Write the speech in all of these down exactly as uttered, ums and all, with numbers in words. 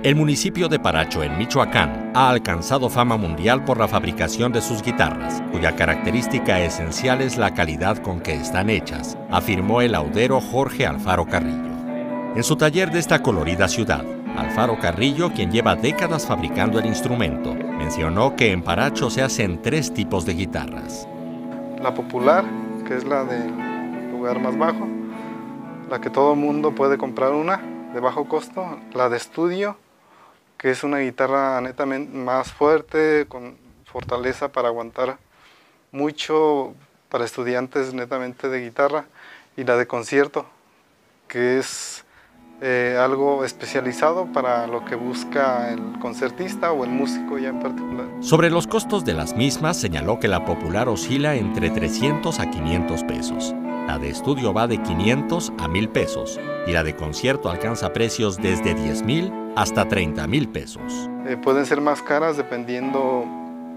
El municipio de Paracho, en Michoacán, ha alcanzado fama mundial por la fabricación de sus guitarras, cuya característica esencial es la calidad con que están hechas, afirmó el laudero Jorge Alfaro Carrillo. En su taller de esta colorida ciudad, Alfaro Carrillo, quien lleva décadas fabricando el instrumento, mencionó que en Paracho se hacen tres tipos de guitarras. La popular, que es la del lugar más bajo, la que todo el mundo puede comprar una, de bajo costo, la de estudio, que es una guitarra netamente más fuerte, con fortaleza para aguantar mucho para estudiantes netamente de guitarra, y la de concierto, que es eh, algo especializado para lo que busca el concertista o el músico ya en particular. Sobre los costos de las mismas, señaló que la popular oscila entre trescientos a quinientos pesos. La de estudio va de quinientos a mil pesos y la de concierto alcanza precios desde diez mil hasta treinta mil pesos. Eh, pueden ser más caras dependiendo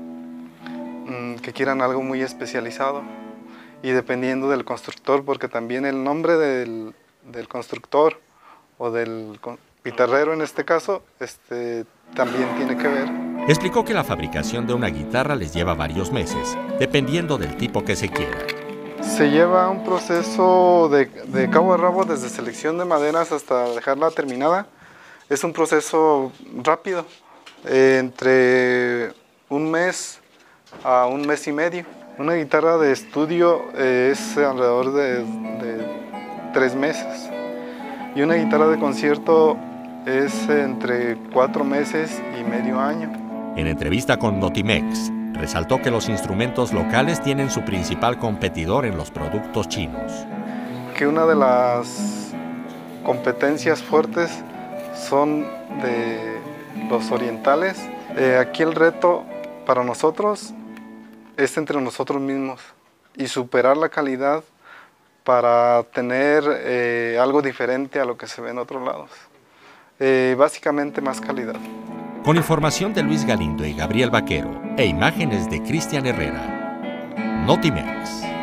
mmm, que quieran algo muy especializado y dependiendo del constructor, porque también el nombre del, del constructor o del guitarrero en este caso este, también tiene que ver. Explicó que la fabricación de una guitarra les lleva varios meses, dependiendo del tipo que se quiera. Se lleva un proceso de, de cabo a rabo, desde selección de maderas hasta dejarla terminada. Es un proceso rápido, eh, entre un mes a un mes y medio. Una guitarra de estudio eh, es alrededor de, de tres meses. Y una guitarra de concierto es entre cuatro meses y medio año. En entrevista con Notimex, resaltó que los instrumentos locales tienen su principal competidor en los productos chinos. Que una de las competencias fuertes son de los orientales. Eh, aquí el reto para nosotros es entre nosotros mismos y superar la calidad para tener eh, algo diferente a lo que se ve en otros lados. Eh, básicamente más calidad. Con información de Luis Galindo y Gabriel Vaquero e imágenes de Cristian Herrera, Notimex.